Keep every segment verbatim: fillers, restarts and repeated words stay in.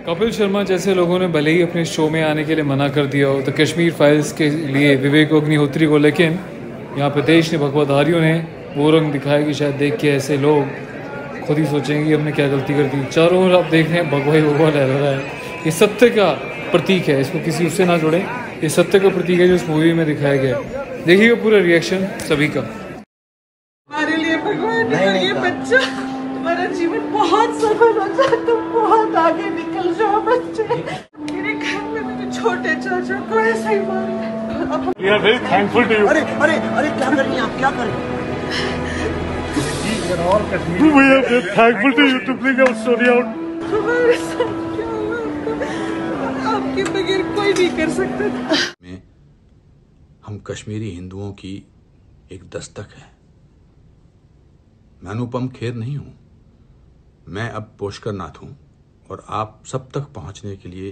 कपिल शर्मा जैसे लोगों ने भले ही अपने शो में आने के लिए मना कर दिया हो द कश्मीर फाइल्स के लिए विवेक अग्निहोत्री को, लेकिन यहाँ पे देश ने भगवाधारियों ने वो रंग दिखाया कि शायद देख के ऐसे लोग खुद ही सोचेंगे कि हमने क्या गलती कर दी। चारों ओर आप देख रहे हैं भगवा ही भगवा लहरा रहा है। ये सत्य का प्रतीक है, इसको किसी उससे ना जोड़ें। ये सत्य का प्रतीक है जो इस मूवी में दिखाया गया है। देखिएगा पूरा रिएक्शन सभी का। हमारे लिए भगवान ने ये बच्चा तुम्हारा जीवन बहुत सफल हो जाए, तुम बहुत आगे निकल जाओ बच्चे। मेरे घर में मेरे छोटे चाचा को ऐसा ही मारा। We are very thankful to you. अरे अरे अरे क्या कर रही हैं आप, क्या कर रही हैं? We are very thankful to you to bring our story out. हमारे साथ क्या हुआ आपको, आपके बगैर कोई नहीं कर सकता था। में हम कश्मीरी हिंदुओं की एक दस्तक है। मैं अनुपम खेर नहीं हूं, मैं अब पुष्कर नाथ हूं और आप सब तक पहुंचने के लिए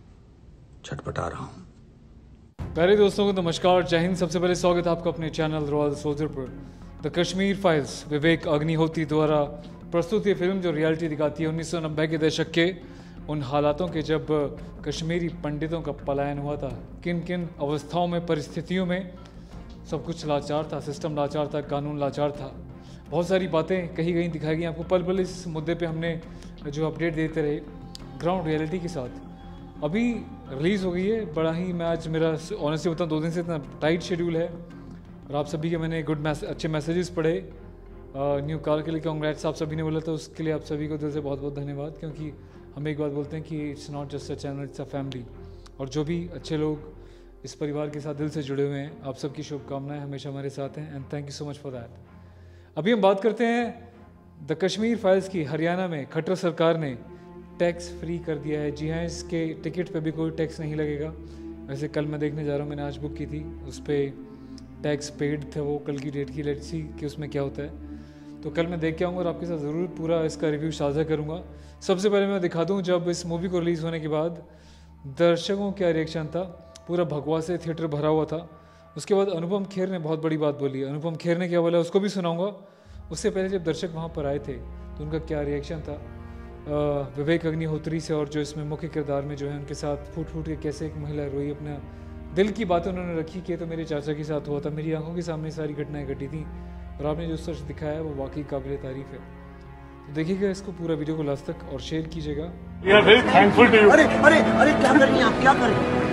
छटपटा रहा हूं। प्यारे दोस्तों को नमस्कार, जय हिंद। सबसे पहले स्वागत है आपका अपने चैनल रॉयल सोल्जर पर। द कश्मीर फाइल्स विवेक अग्निहोत्री द्वारा प्रस्तुत ये फिल्म जो रियलिटी दिखाती है उन्नीस सौ नब्बे के दशक के उन हालातों के जब कश्मीरी पंडितों का पलायन हुआ था। किन किन अवस्थाओं में, परिस्थितियों में सब कुछ लाचार था, सिस्टम लाचार था, कानून लाचार था। बहुत सारी बातें कहीं कहीं दिखाई गई आपको। पल पल इस मुद्दे पे हमने जो अपडेट देते रहे ग्राउंड रियलिटी के साथ। अभी रिलीज़ हो गई है। बड़ा ही मैं आज मेरा ऑनेस्टली बताऊँ दो दिन से इतना टाइट शेड्यूल है और आप सभी के मैंने गुड मैसेज अच्छे मैसेजेस पढ़े न्यू कार के लिए। कांग्रेट्स आप सभी ने बोला था, उसके लिए आप सभी को दिल से बहुत बहुत धन्यवाद। क्योंकि हम एक बात बोलते हैं कि it's not just a channel, it's a family. और जो भी अच्छे लोग इस परिवार के साथ दिल से जुड़े हुए हैं, आप सबकी शुभकामनाएं हमेशा हमारे साथ हैं and thank you so much for that. अभी हम बात करते हैं द कश्मीर फाइल्स की। हरियाणा में खट्टर सरकार ने टैक्स फ्री कर दिया है। जी हाँ, इसके टिकट पे भी कोई टैक्स नहीं लगेगा। वैसे कल मैं देखने जा रहा हूँ, मैंने आज बुक की थी, उस पर टैक्स पेड थे वो कल की डेट की। लेट्स सी कि उसमें क्या होता है। तो कल मैं देख के आऊँगा और आपके साथ ज़रूर पूरा इसका रिव्यू साझा करूँगा। सबसे पहले मैं दिखा दूँ जब इस मूवी को रिलीज़ होने के बाद दर्शकों क्या रिएक्शन था। पूरा भगवा से थिएटर भरा हुआ था। उसके बाद अनुपम खेर ने बहुत बड़ी बात बोली। अनुपम खेर ने क्या बोला उसको भी सुनाऊँगा। उससे पहले जब दर्शक वहाँ पर आए थे तो उनका क्या रिएक्शन था विवेक अग्निहोत्री से, और जो इसमें मुख्य किरदार में जो है उनके साथ फूट फूट के कैसे एक महिला रोई, अपना दिल की बातें उन्होंने रखी कि तो मेरे चाचा के साथ हुआ था, मेरी आंखों के सामने सारी घटनाएं घटी थी और आपने जो सच दिखाया है वो वाकई काबिल तारीफ है। तो देखिएगा इसको पूरा वीडियो को लास्ट तक और शेयर कीजिएगा। We are very thankful to you. अरे अरे अरे क्या कर रही हैं आप, क्या कर रही हैं?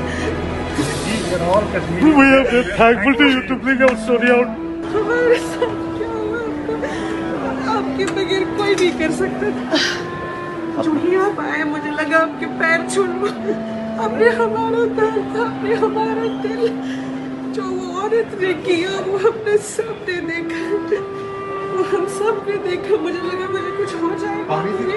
We are very thankful to you to bring our story out. हमारे साथ क्या हुआ आपको, आपके बगैर कोई नहीं कर सकता था। जो ही आप आए मुझे लगा आपके पैर छू लूं। आपने हमारा दर्द, आपने हमारा दिल, जो वो औरत ने किया वो हमने सबने देखा, वो हम सब ने देखा। मुझे लगा मुझे कुछ हो जाएगा।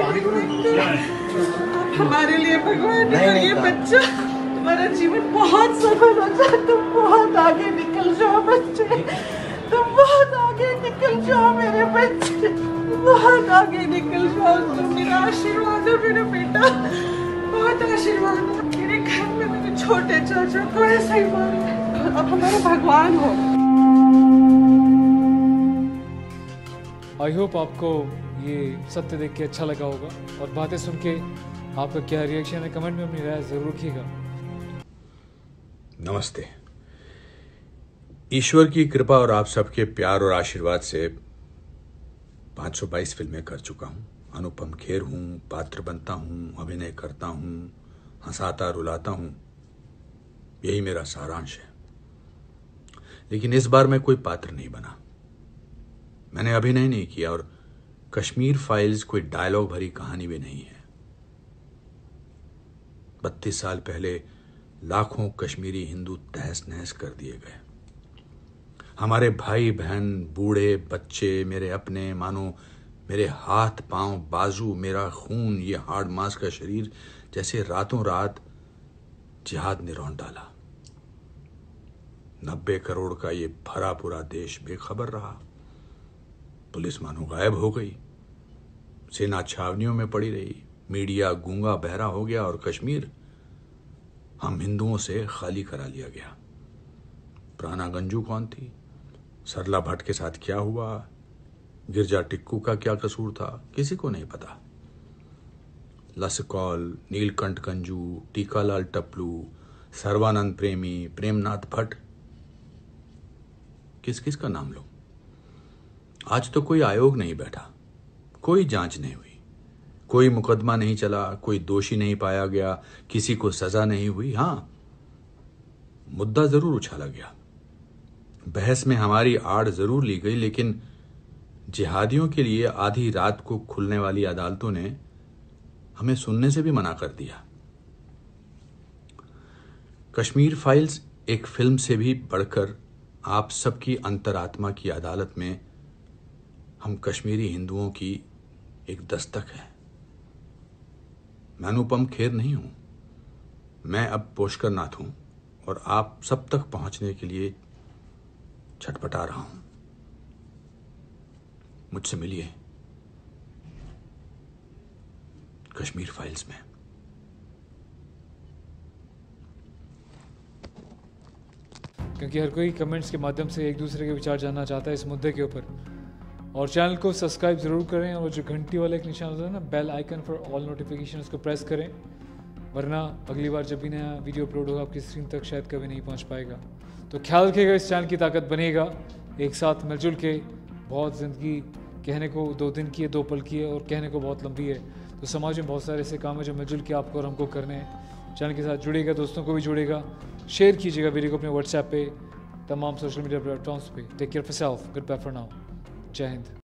आप हमारे लिए भगवान ने ये बच्चा तुम्हारा जीवन बहुत सफल हो जाए, तुम बहुत आगे निकल जाओ बच्चे, तुम बहुत आगे निकल जाओ मेरे बच्चे, बहुत आगे निकल जाओ। तुम मेरा आशीर्वाद हो मेरा बेटा, बहुत आशीर्वाद हो। मेरे घर में मेरे छोटे चाचा को ऐसा ही मारा। अब हमारे भगवान हो। आई होप आपको ये सत्य देख के अच्छा लगा होगा और बातें सुन के आपका क्या रिएक्शन है कमेंट में अपनी राय जरूर रखिएगा। नमस्ते। ईश्वर की कृपा और आप सबके प्यार और आशीर्वाद से पाँच सौ बाईस फिल्में कर चुका हूं। अनुपम खेर हूं, पात्र बनता हूं, अभिनय करता हूं, हंसाता रुलाता हूं, यही मेरा सारांश है। लेकिन इस बार मैं कोई पात्र नहीं बना, मैंने अभिनय नहीं किया और कश्मीर फाइल्स कोई डायलॉग भरी कहानी भी नहीं है। बत्तीस साल पहले लाखों कश्मीरी हिंदू तहस नहस कर दिए गए। हमारे भाई बहन, बूढ़े, बच्चे, मेरे अपने, मानो मेरे हाथ पांव, बाजू, मेरा खून, ये हार्ड मांस का शरीर जैसे रातों रात जिहाद ने रौंद डाला। नब्बे करोड़ का ये भरा पूरा देश बेखबर रहा। पुलिस मानो गायब हो गई, सेना छावनियों में पड़ी रही, मीडिया गूंगा बहरा हो गया और कश्मीर हम हिंदुओं से खाली करा लिया गया। प्राणा गंजू कौन थी, सरला भट्ट के साथ क्या हुआ, गिरजा टिक्कू का क्या कसूर था, किसी को नहीं पता। लसकौल, नीलकंठ कंजू, टीकालाल टपलू, सर्वानंद प्रेमी, प्रेमनाथ भट्ट, किस किस का नाम लो। आज तो कोई आयोग नहीं बैठा, कोई जांच नहीं हुई, कोई मुकदमा नहीं चला, कोई दोषी नहीं पाया गया, किसी को सजा नहीं हुई। हां, मुद्दा जरूर उछाला गया, बहस में हमारी आड़ जरूर ली गई, लेकिन जिहादियों के लिए आधी रात को खुलने वाली अदालतों ने हमें सुनने से भी मना कर दिया। कश्मीर फाइल्स एक फिल्म से भी बढ़कर आप सबकी अंतरात्मा की अदालत में हम कश्मीरी हिंदुओं की एक दस्तक है। मैं अनुपम खेर नहीं हूं, मैं अब पुष्कर नाथ हूं और आप सब तक पहुंचने के लिए छटपटा रहा हूं। मुझसे मिलिए कश्मीर फाइल्स में। क्योंकि हर कोई कमेंट्स के माध्यम से एक दूसरे के विचार जानना चाहता है इस मुद्दे के ऊपर। और चैनल को सब्सक्राइब ज़रूर करें और जो घंटी वाला एक निशान होता है ना, bell icon for all notification, उसको प्रेस करें, वरना अगली बार जब भी नया वीडियो अपलोड होगा आपकी स्क्रीन तक शायद कभी नहीं पहुंच पाएगा। तो ख्याल रखिएगा, इस चैनल की ताकत बनेगा, एक साथ मिलजुल के। बहुत ज़िंदगी कहने को दो दिन की है, दो पल की है, और कहने को बहुत लंबी है। तो समाज में बहुत सारे ऐसे काम है जो मिलजुल के आपको और हमको करने हैं। चैनल के साथ जुड़ेगा, दोस्तों को भी जुड़ेगा, शेयर कीजिएगा वीडियो को अपने व्हाट्सएप पे, तमाम सोशल मीडिया प्लेटफॉर्म्स पे। Take care of yourself, good bye for now, जय हिंद।